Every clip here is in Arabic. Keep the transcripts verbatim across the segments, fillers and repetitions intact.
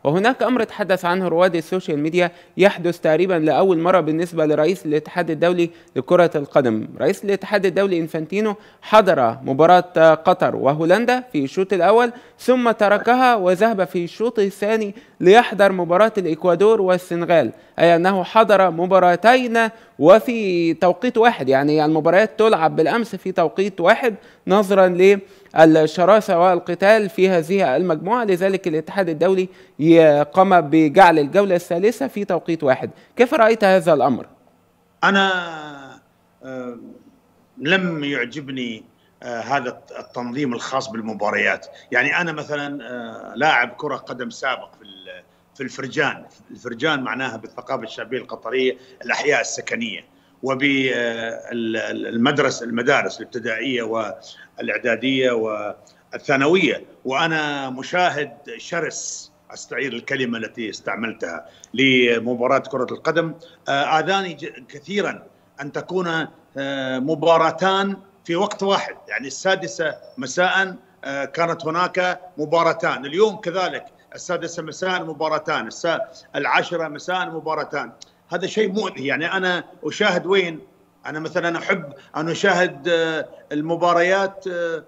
وهناك أمر تحدث عنه رواد السوشيال ميديا يحدث تقريبا لأول مرة بالنسبة لرئيس الاتحاد الدولي لكرة القدم. رئيس الاتحاد الدولي إنفانتينو حضر مباراة قطر وهولندا في الشوط الأول، ثم تركها وذهب في الشوط الثاني ليحضر مباراة الإكوادور والسنغال، أي أنه حضر مباراتين وفي توقيت واحد، يعني المباريات تلعب بالأمس في توقيت واحد نظرا للشراسة والقتال في هذه المجموعة. لذلك الاتحاد الدولي قام بجعل الجولة الثالثة في توقيت واحد. كيف رأيت هذا الأمر؟ أنا لم يعجبني هذا التنظيم الخاص بالمباريات. يعني أنا مثلا لاعب كرة قدم سابق في في الفرجان. الفرجان معناها بالثقافة الشعبية القطرية الأحياء السكنية، وبالمدرسة المدارس الابتدائية والإعدادية والثانوية. وأنا مشاهد شرس، أستعير الكلمة التي استعملتها لمباراة كرة القدم. آذاني كثيرا أن تكون مباراتان في وقت واحد، يعني السادسة مساء كانت هناك مباراتان، اليوم كذلك السادسة مساء مباراتان، الساعة العاشرة مساء مباراتان. هذا شيء مؤذي. يعني أنا أشاهد وين؟ أنا مثلا أحب أن أشاهد المباريات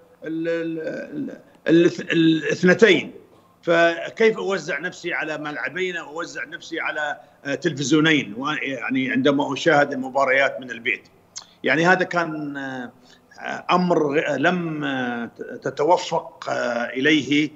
الاثنتين، فكيف أوزع نفسي على ملعبين أو أوزع نفسي على تلفزيونين يعني عندما أشاهد المباريات من البيت؟ يعني هذا كان أمر لم تتوفق إليه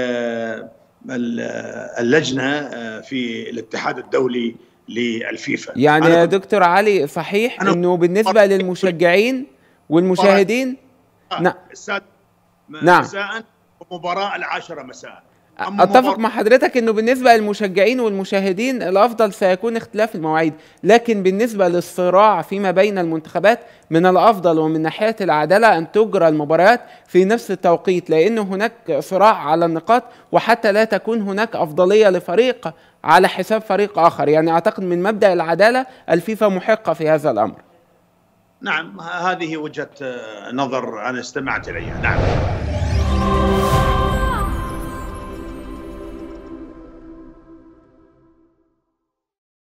اللجنة في الاتحاد الدولي للفيفا. يعني يا دكتور علي، صحيح أنه بالنسبة للمشجعين والمشاهدين نعم نعم مساء ومباراة العاشرة مساء. أتفق مع حضرتك أنه بالنسبة للمشجعين والمشاهدين الأفضل سيكون اختلاف المواعيد، لكن بالنسبة للصراع فيما بين المنتخبات من الأفضل ومن ناحية العدالة أن تجرى المباريات في نفس التوقيت، لأنه هناك صراع على النقاط، وحتى لا تكون هناك أفضلية لفريق على حساب فريق آخر. يعني أعتقد من مبدأ العدالة الفيفا محقة في هذا الأمر. نعم، هذه وجهة نظر أنا استمعت إليها. نعم.